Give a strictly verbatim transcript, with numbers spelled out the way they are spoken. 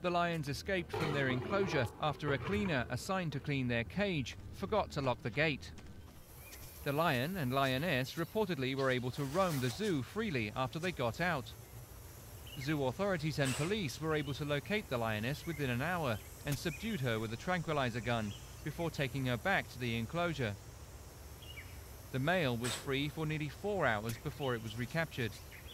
The lions escaped from their enclosure after a cleaner assigned to clean their cage forgot to lock the gate. The lion and lioness reportedly were able to roam the zoo freely after they got out. Zoo authorities and police were able to locate the lioness within an hour and subdued her with a tranquilizer gun before taking her back to the enclosure. The male was free for nearly four hours before it was recaptured.